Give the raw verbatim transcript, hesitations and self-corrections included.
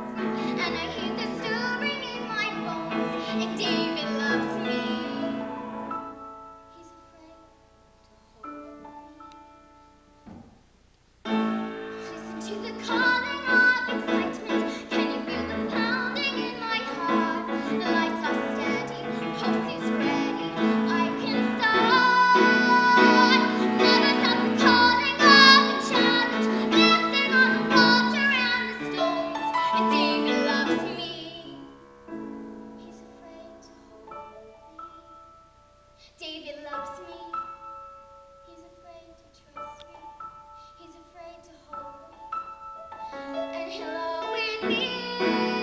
and I hear the stirring in my bones, and David loves me. He's afraid to hold me. Listen to the calling of excitement. Can you feel the pounding in my heart? The lights are steady, pulse is ready. I can start. Never stop the calling of the challenge. Dancing on the water and the stones. And David loves me. He's afraid to hold me. David loves me. He's afraid to trust me. He's afraid to hold me. And he'll always be